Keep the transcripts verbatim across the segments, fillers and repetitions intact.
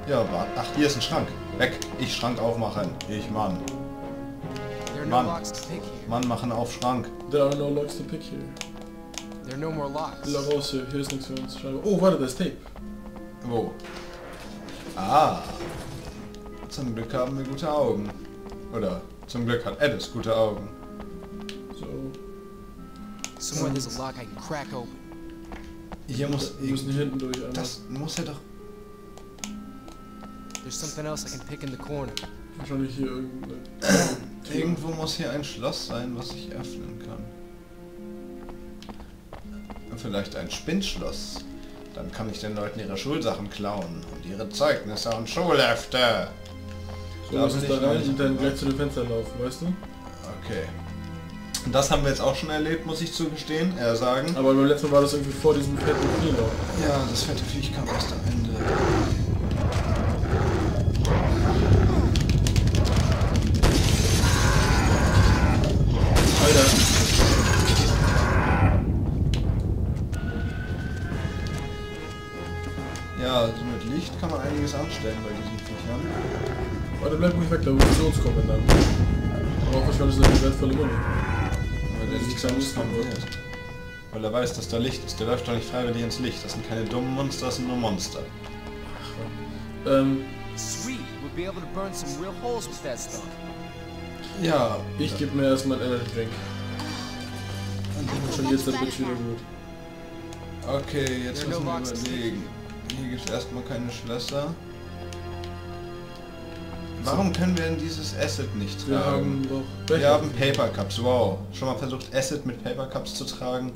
Ja, warte. Ach, hier ist ein Schrank. Weg. Ich Schrank aufmachen. Ich, Mann. Mann. Mann, machen auf Schrank. There are no locks to pick here. There are no more locks. Log raus hier. Hier ist nichts für uns. Oh, warte, da ist Tape. Wo? Ah. Zum Glück haben wir gute Augen. Oder zum Glück hat Alice gute Augen. So. Somewhere there's a lock I can crack open. Hier muss... Wir müssen hier hinten durch. Das muss ja doch... There's something else I can pick in the corner. Wahrscheinlich hier irgendeine... Irgendwo muss hier ein Schloss sein, was ich öffnen kann. Vielleicht ein Spinnschloss. Dann kann ich den Leuten ihre Schulsachen klauen und ihre Zeugnisse und Schulhefte. So, lass uns da rein und dann gleich zu den Fenstern laufen, weißt du? Okay. Und das haben wir jetzt auch schon erlebt, muss ich zugestehen, äh, sagen. Aber beim letzten Mal war das irgendwie vor diesem fetten Vieh noch. Ja, das fette Viech kam erst am Ende. Alter. Ja, also mit Licht kann man einiges anstellen bei diesen Viechern. Warte, bleib ruhig weg, da wird zu uns kommen dann. Aber auch wahrscheinlich ist das eine wertvolle Money. Weil der nicht sonst kommen wird. Weil er weiß, dass da Licht ist. Der läuft doch nicht freiwillig ins Licht. Das sind keine dummen Monster, das sind nur Monster. Ach, ähm... Sweet, we'll be able to burn some real holes with that stuff. Ja, Ich gebe mir erstmal einen Energy Drink. Und schon geht's der Bitch wieder gut. okay, jetzt müssen wir überlegen. Hier gibt es erstmal keine Schlösser. Warum können wir denn dieses Acid nicht Wir tragen? haben doch... Wir haben Paper Cups, wow. Schon mal versucht Acid mit Paper Cups zu tragen?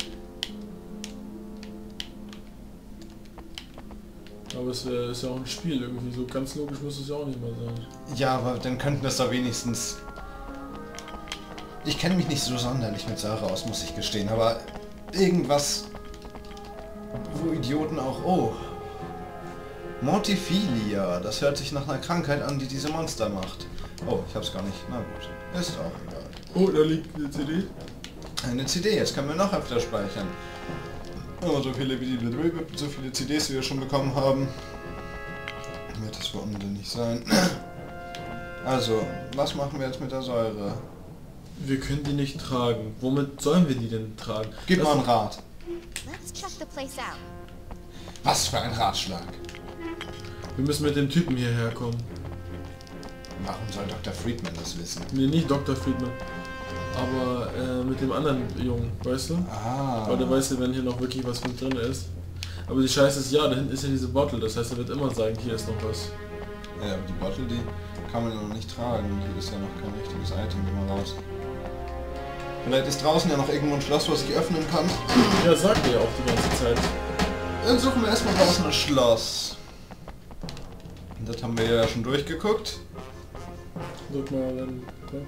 Aber es äh, ist ja auch ein Spiel irgendwie, so ganz logisch muss es ja auch nicht mal sein. Ja, aber dann könnten das da wenigstens... Ich kenne mich nicht so sonderlich mit Säure aus, muss ich gestehen, aber irgendwas, wo Idioten auch... Oh, Mortiphilia, das hört sich nach einer Krankheit an, die diese Monster macht. Oh, ich hab's gar nicht. Na gut, ist auch egal. Oh, da liegt eine C D. Eine C D, jetzt können wir noch öfter speichern. Oh, so viele, wie die, so viele C Ds, wie wir schon bekommen haben, wird das wohl nicht sein. Also, was machen wir jetzt mit der Säure? Wir können die nicht tragen. Womit sollen wir die denn tragen? Gib Das mal einen Rat. Let's check the place out. Was für ein Ratschlag. Wir müssen mit dem Typen hierher kommen. Warum soll Doktor Friedman das wissen? Nee, nicht Doktor Friedman. Aber äh, mit dem anderen Jungen, weißt du? Ah. Weil der weiß ja, wenn hier noch wirklich was mit drin ist. Aber die Scheiße ist, ja, da hinten ist ja diese Bottle. Das heißt, er wird immer sagen, hier ist noch was. Ja, aber die Bottle, die kann man ja noch nicht tragen. Hier ist ja noch kein richtiges Item, geh mal raus. Vielleicht ist draußen ja noch irgendwo ein Schloss, was ich öffnen kann. Ja, sagt er ja auch die ganze Zeit. Dann suchen wir erstmal draußen ein Schloss. Das haben wir ja schon durchgeguckt. Drück mal dann.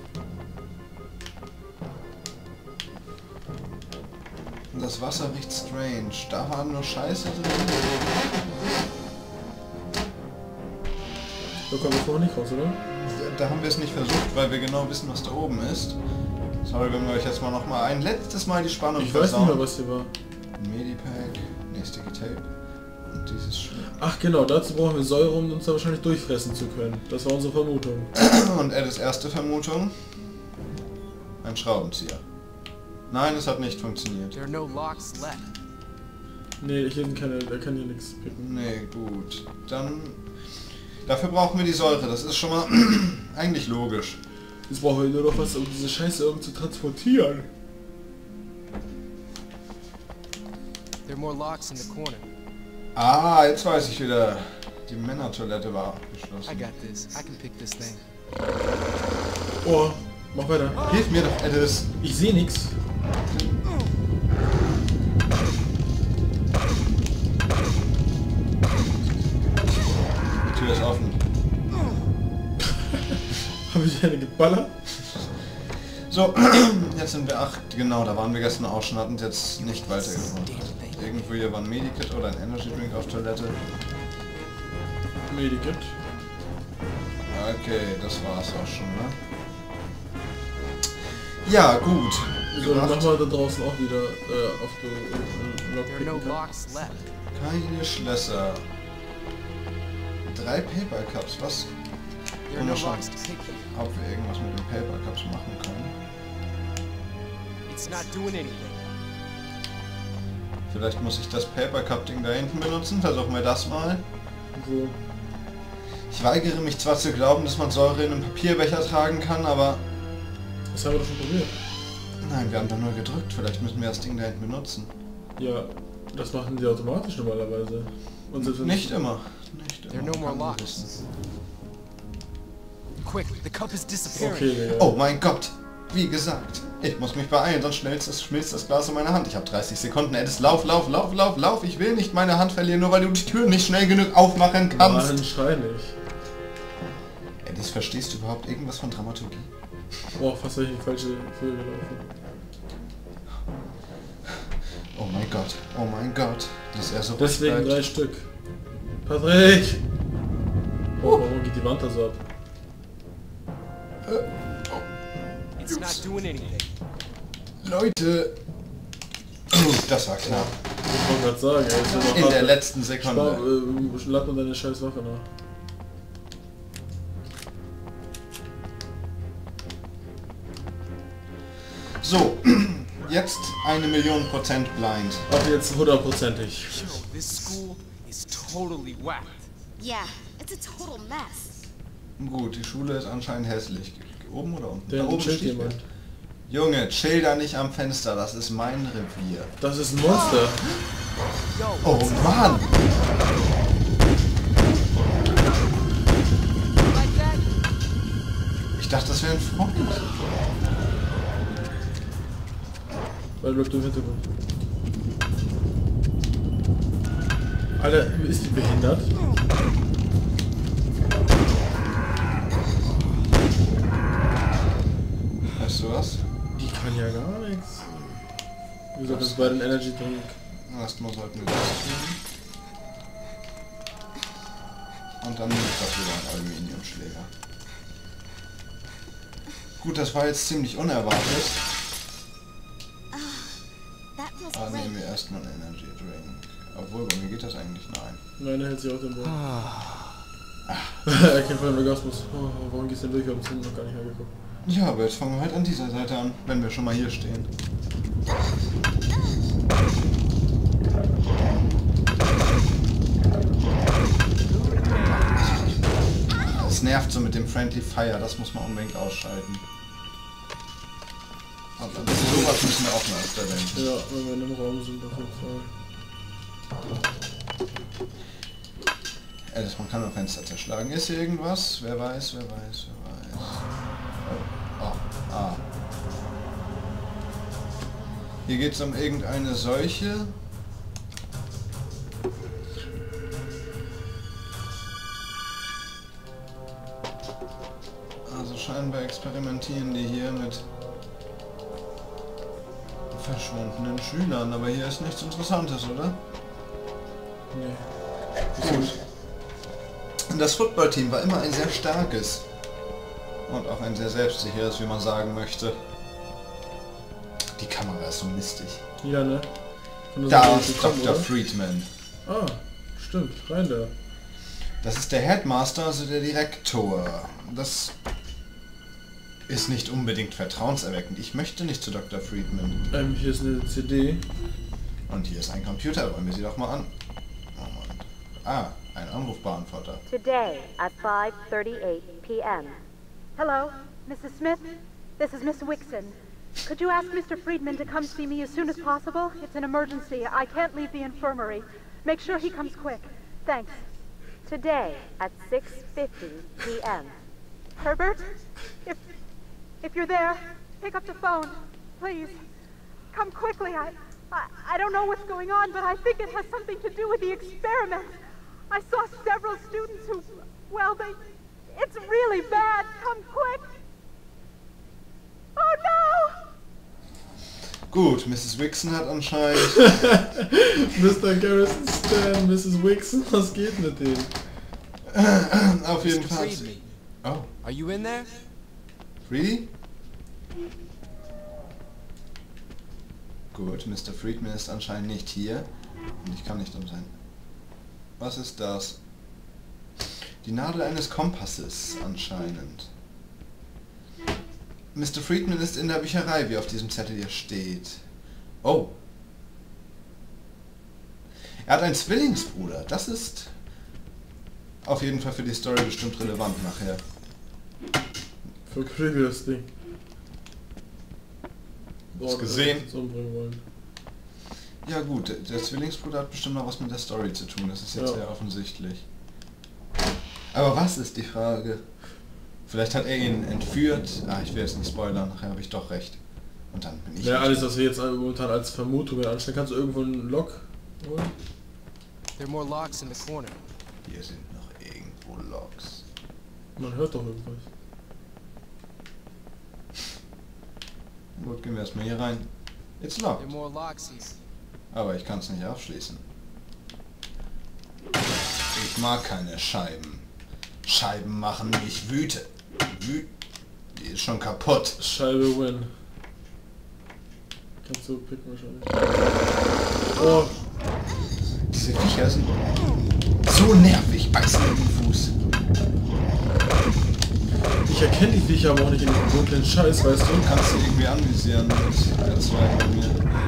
Das Wasser riecht strange. Da war nur Scheiße drin. Da kommen wir vorher nicht raus, oder? Da, da haben wir es nicht versucht, weil wir genau wissen, was da oben ist. Sorry, wenn wir euch jetzt mal noch mal ein letztes Mal die Spannung Ich weiß nicht mehr, was hier war. Medipack, nee, Sticky Tape und dieses Sch Ach genau, dazu brauchen wir Säure, um uns da wahrscheinlich durchfressen zu können. Das war unsere Vermutung. Und Eddes erste Vermutung. Ein Schraubenzieher. Nein, es hat nicht funktioniert. There are no locks left. Nee, hier sind keine, der kann hier nichts picken. Nee, gut. Dann... Dafür brauchen wir die Säure, das ist schon mal eigentlich logisch. Jetzt brauchen wir nur noch was, um diese Scheiße irgendwie zu transportieren. There are more locks in the corner. Ah, jetzt weiß ich wieder. Die Männertoilette war I abgeschlossen. got this. I can pick this thing. Oh, mach weiter. Hilf mir doch, Edis. Ich sehe nichts. Die Tür ist offen. Habe ich eine geballert? So, jetzt sind wir acht. Genau, da waren wir gestern auch schon, hatten jetzt nicht weitergekommen. Irgendwo hier war ein Medikit oder ein Energy Drink auf Toilette. Medikit. Okay, das war's auch schon, ne? Ja, gut. So, dann Gemacht. machen wir da draußen auch wieder äh, auf der äh, There are no Lockpicken. locks left. Keine Schlösser. drei Paper Cups. Was? There are no rocks to pick them. Ob wir irgendwas mit den Paper Cups machen können. It's not doing anything. Vielleicht muss ich das Paper Cup Ding da hinten benutzen. Versuchen wir das mal. So. Ich weigere mich zwar zu glauben, dass man Säure in einem Papierbecher tragen kann, aber... Das haben wir doch schon probiert. Nein, wir haben da nur gedrückt. Vielleicht müssen wir das Ding da hinten benutzen. Ja, das machen die automatisch normalerweise. Und selbst wenn Nicht immer. Nicht There are immer. no more kann man locks. wissen. Quick, the cup is disappearing. Okay, Digga. Oh mein Gott! Wie gesagt, ich muss mich beeilen, sonst schmilzt das, schmilzt das Glas in meiner Hand. Ich habe dreißig Sekunden. Edis, lauf, lauf, lauf, lauf, lauf. Ich will nicht meine Hand verlieren, nur weil du die Tür nicht schnell genug aufmachen kannst. Nein, schrei nicht. Edis, verstehst du überhaupt irgendwas von Dramaturgie? Boah, fast habe ich in die falsche Höhe gelaufen. Oh mein Gott, oh mein Gott. Dass er so Deswegen bleibt. drei Stück. Patrick! Oh, warum geht die Wand da so ab? It's not doing anything. Leute! Das war knapp. Ich wollte gerade sagen, ey, jetzt wird noch In der hart. letzten Spar, Sekunde. äh, lad mal deine scheiß Waffe nach. So, jetzt eine Million Prozent blind. Ab jetzt hundertprozentig. Yo, this school is totally whacked. Yeah, it's a total mess. Gut, die Schule ist anscheinend hässlich. Oben oder unten? Da Da hinten oben chillt steht jemand. Junge, chill da nicht am Fenster, das ist mein Revier. Das ist ein Monster. Yo, Oh Mann! like that? Ich dachte, das wäre ein Freund. Weil bleibt im Hintergrund. Alter, ist die behindert? Weißt du was? Die kann ja gar nichts. Wie gesagt, das ist bei den Energy Drink. Erstmal sollten wir das tun. Und dann nehme ich das wieder einen Aluminiumschläger. Gut, das war jetzt ziemlich unerwartet. That feels Aber great. nehmen wir erstmal einen Energy Drink. Obwohl, bei mir geht das eigentlich nein. Nein, er hält sich auch den Boden. Er kennt voll den Orgasmus. Oh, warum gehst du denn durch? Wir haben uns hinten noch gar nicht angeguckt. Ja, aber jetzt fangen wir halt an dieser Seite an, wenn wir schon mal hier stehen. Es nervt so mit dem Friendly Fire, das muss man unbedingt ausschalten. Aber sowas müssen wir auch mal öfter denken. Ja, wenn wir in einem Raum sind, auf jeden Fall. Alice, man kann ein Fenster zerschlagen. Ist hier irgendwas? Wer weiß, wer weiß, wer weiß. Oh, oh, ah. Hier geht es um irgendeine Seuche. Also scheinbar experimentieren die hier mit verschwundenen Schülern, aber hier ist nichts Interessantes, oder? Nee. Gut. Das Footballteam war immer ein sehr starkes und auch ein sehr selbstsicheres, wie man sagen möchte. Die Kamera ist so mistig. Ja, ne? Von der Da Seite ist gekommen, Doktor oder? Friedman. Ah, stimmt. Rein da. Das ist der Headmaster, also der Direktor. Das ist nicht unbedingt vertrauenserweckend. Ich möchte nicht zu Doktor Friedman. Ähm, hier ist eine C D. Und hier ist ein Computer, wollen wir sie doch mal an. Oh Mann. Ah, ein Anrufbeantworter. Today at five thirty-eight p m Hello, Missus Smith? This is Miss Wixon. Could you ask Mister Friedman to come see me as soon as possible? It's an emergency. I can't leave the infirmary. Make sure he comes quick. Thanks. Today at six fifty p m Herbert? If... if you're there, pick up the phone. Please. Come quickly. I... I, I don't know what's going on, but I think it has something to do with the experiment. I saw several students who... well, they... it's really bad. Come quick. Oh no! Gut, Missus Wixon hat anscheinend... Mister Garrison Stan, Missus Wixon, was geht mit denen? Auf jeden Mister Fall... Friedman, Oh, are you in there? Friedy? Gut, Mister Friedman ist anscheinend nicht hier. Und ich kann nicht um sein... Was ist das? Die Nadel eines Kompasses anscheinend. Mister Friedman ist in der Bücherei, wie auf diesem Zettel hier steht. Oh. Er hat einen Zwillingsbruder. Das ist auf jeden Fall für die Story bestimmt relevant nachher. Für Previous Ding. Hast gesehen? Das umbringen wollen. Ja gut, der, der Zwillingsbruder hat bestimmt noch was mit der Story zu tun. Das ist jetzt Ja. sehr offensichtlich. Aber was ist die Frage? Vielleicht hat er ihn entführt. Ah, ich will jetzt nicht spoilern. Nachher habe ich doch recht. Und dann bin ich... Ja, alles, was wir jetzt momentan als Vermutung anstellen, kannst du irgendwo einen Log holen? There are more locks in the corner. Hier sind noch irgendwo Logs. Man hört doch irgendwas. Gut, gehen wir erstmal hier rein. It's There are locked. more locks here. Aber ich kann es nicht aufschließen. Ich mag keine Scheiben. Scheiben machen mich wütend. Wü Die ist schon kaputt. Scheibe win. Kannst du picken wahrscheinlich. Oh, Diese Viecher sind so nervig. Beißen in den Fuß. ich erkenne die Viecher aber auch nicht in diesem dunklen Scheiß, weißt Du du? kannst sie irgendwie anvisieren mit der zwei bei mir.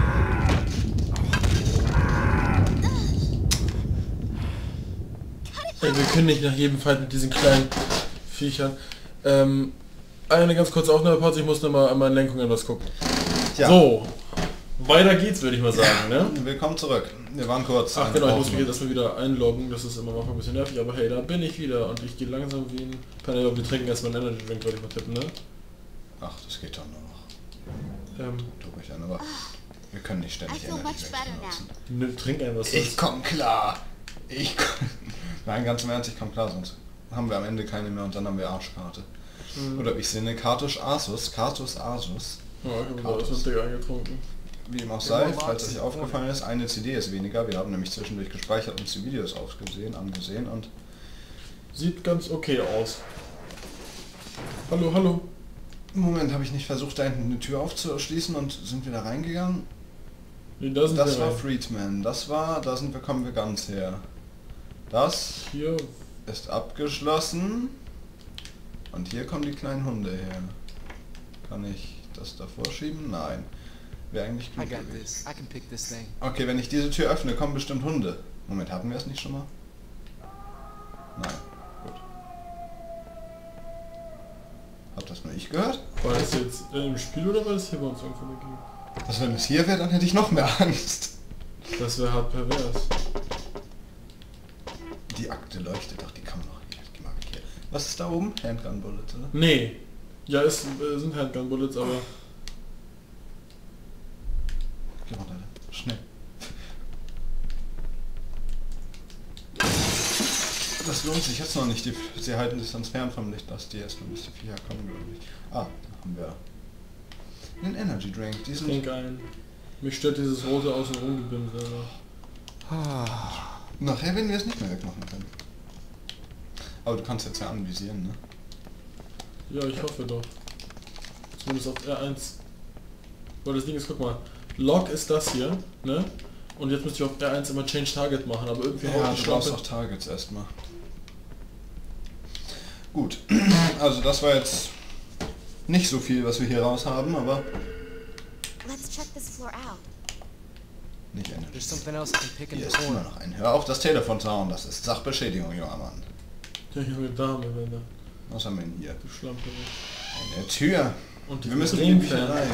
Ey, wir können nicht nach jedem Fight mit diesen kleinen Viechern. Ähm, eine ganz kurze Aufnahmepause, ich muss noch mal an meine Lenkung etwas gucken. Ja. So, weiter geht's, würde ich mal sagen, ne? Willkommen zurück. Wir waren kurz. Ach eine genau, ich Pause. muss mich jetzt erstmal wieder einloggen, das ist immer am Anfang ein bisschen nervig, aber hey, da bin ich wieder und ich gehe langsam wie ein... Panel, wir trinken erstmal einen Energy Drink, würde ich mal tippen, ne? Ach, das geht doch noch. Ähm, Tu mich an, aber wir können nicht I ständig feel Energy much Drinks better benutzen. now. ne, trink ein was. Ich komm klar. Ich komm. Nein, ganz im Ernst, ich komm klar, sonst haben wir am Ende keine mehr und dann haben wir Arschkarte. Mhm. Oder wie ich sehe, Kartus Asus, Kartus Asus. Ja, ich habe alles mit Dick eingetrunken. Wie dem auch sei, falls euch aufgefallen ist, eine C D ist weniger. Wir haben nämlich zwischendurch gespeichert und uns die Videos ausgesehen, angesehen und... Sieht ganz okay aus. Hallo, hallo. Im Moment habe ich nicht versucht, da hinten eine Tür aufzuschließen und sind wir da reingegangen. Nee, da sind Das wir war rein. Friedman, das war, da sind wir, kommen wir ganz her. Das Hier, ist abgeschlossen. Und hier kommen die kleinen Hunde her. Kann ich das davor schieben? Nein. Wäre eigentlich I gut got gewesen. this. I can pick this thing. Okay, wenn ich diese Tür öffne, kommen bestimmt Hunde. Moment, hatten wir es nicht schon mal? Nein. Gut. Hab das nur ich gehört? war das jetzt im Spiel oder war das hier bei uns irgendwo gegeben? Was, wenn es hier wäre, dann hätte ich noch mehr Angst. Das wäre hart pervers. Die Akte leuchtet doch, die kann man noch hier. Die mag ich hier. Was ist da oben? Handgun Bullet, oder? Nee. Ja, es äh, sind Handgun Bullets, aber... Geh mal da. Schnell. Das lohnt sich jetzt noch nicht. Die, sie halten sich sonst fern vom Licht. Lass die erstmal, bis die Viecher kommen, glaube ich. Ah, da haben wir einen Energy Drink. Die sind... Trink ein. Mich stört dieses rote Außenrum-Gebimse. Nachher werden wir es nicht mehr wegmachen können. Aber du kannst jetzt ja anvisieren, ne? Ja, ich hoffe doch. Zumindest auf R eins. Weil das Ding ist, guck mal. Log ist das hier, ne? Und jetzt müsste ich auf R eins immer Change Target machen, aber irgendwie Ja, haut die du brauchst Schlampe... auch Targets erstmal. Gut. Also das war jetzt nicht so viel, was wir hier raus haben, aber Let's check this floor out. nicht Energy. There's something else I can pick in Hier the ist immer corner. noch ein. Hör auf, das Telefon zu hauen. Das ist Sachbeschädigung, junger Mann. Ja, junge Dame, wenn da... Was haben wir denn hier? Du Schlampe. Eine Tür. Und die Wir müssen in die Drehfan Bücherei.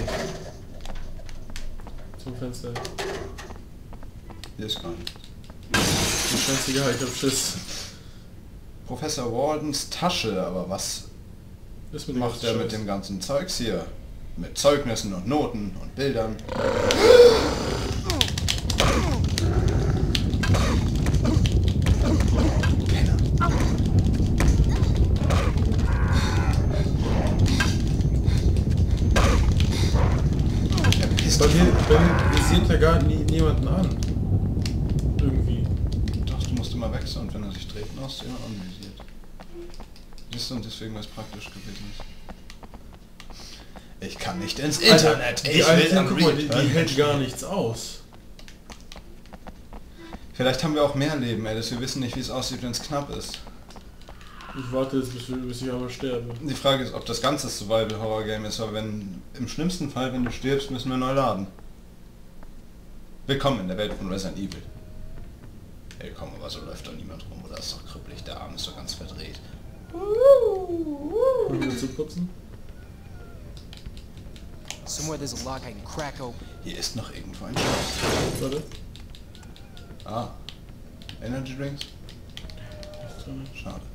zum Fenster. Hier ist gar nicht. Die Fenster, ja, ich hab Schiss. Professor Waldens Tasche, aber was Ist mit dem macht er ganzen mit Scheiß. dem ganzen Zeugs hier? Mit Zeugnissen und Noten und Bildern. Penner. Er pisst Bei dich mir, vom bei Bein. mir visiert ja gar nie, niemanden an. Irgendwie. Doch, du musst immer wechseln und wenn er sich dreht, dann hast du immer anvisiert. Siehst du, und deswegen was praktisch gewesen ist. Ich kann nicht ins Internet. Alter, die ich alte, will am guck mal, die, die Return hält spielen. gar nichts aus. Vielleicht haben wir auch mehr Leben, Alice. Wir wissen nicht, wie es aussieht, wenn es knapp ist. Ich warte jetzt, bis, bis ich einmal sterbe. Die Frage ist, ob das ganze Survival-Horror-Game ist, aber wenn, im schlimmsten Fall, wenn du stirbst, müssen wir neu laden. Willkommen in der Welt von Resident Evil. Ey komm, aber so läuft doch niemand rum, oder ist doch kribbelig, der Arm ist doch ganz verdreht. Wollen wir zu putzen? Somewhere there's a lock I can crack open. Hier ist noch irgendwo ein Schloss. Warte. Ah. Energy Drinks? Schade.